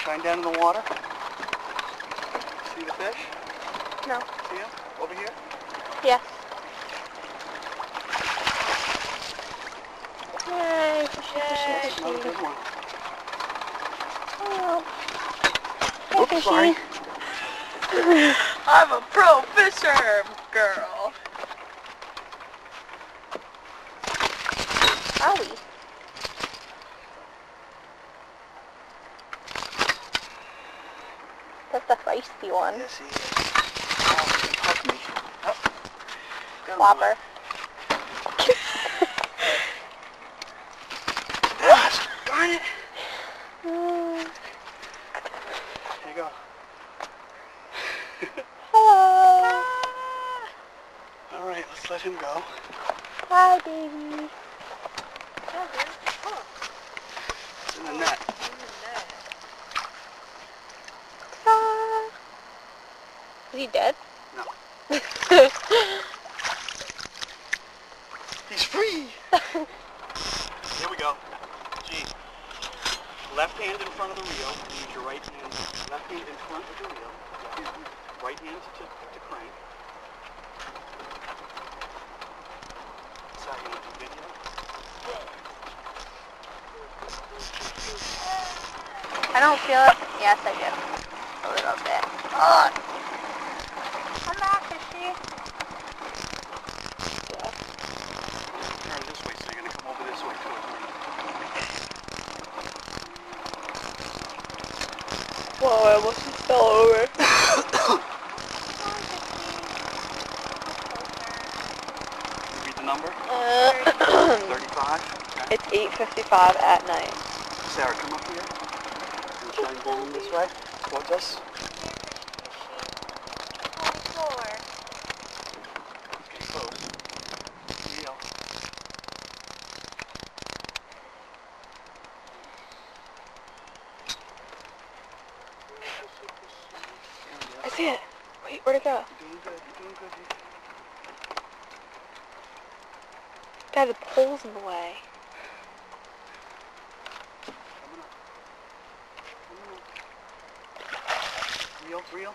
Shine down in the water. See the fish? No. See him? Over here? Yes. Yay, fishy, fishy, That's fishy. another good one. Oh. Hey, Oops, fishy. sorry. I'm a pro fisher, girl. Owie. That's the feisty one. Yes, he is. Oh, he hugged me. Oh. Got him. Whopper. Gosh, darn it. Mm. Here you go. Hello. All right, let's let him go. Hi, baby. It's in the net. Ah. Is he dead? No. He's free. Here we go. G. Left hand in front of the reel. Use your right hand. Left hand in front of the reel. Right hand to crank. Side hand to video. I don't feel it. Yes, I do. A little bit. Oh. Come back, fishy. Yeah. Turn this way, so you're going to come over this way towards me. Whoa, I almost fell over. Read the number. 35. Okay. It's 8:55 at night. Sarah, come up here. And shine down this way towards us. Okay, close. Reel. I see it. Wait, where'd it go? You're doing good. You're doing good. Dad, the pole's in the way. Coming up. Coming up. Reel down.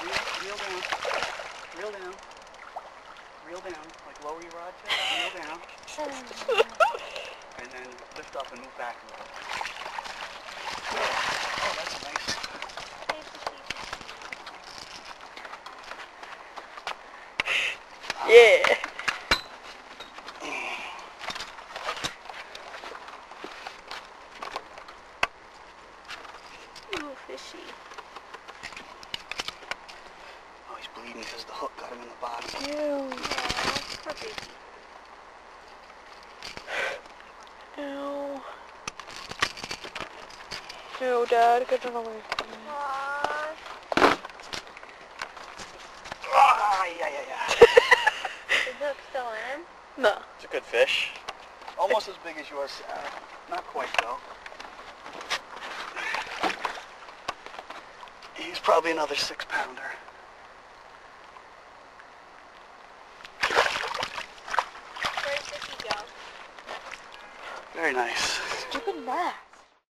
Reel down. Reel down. Like lower your rod tip. Reel down. And then lift up and move back a little. Oh, that's nice. Yeah. Ooh, fishy. Oh, he's bleeding because the hook got him in the bottom. Ew. Poor baby. Ew. No, Dad, get it away from me. Ah, yeah. Is the hook still in? No. It's a good fish. Almost as big as yours, Sarah. Not quite, though. He's probably another 6-pounder. Where did he go? Very nice. Stupid net.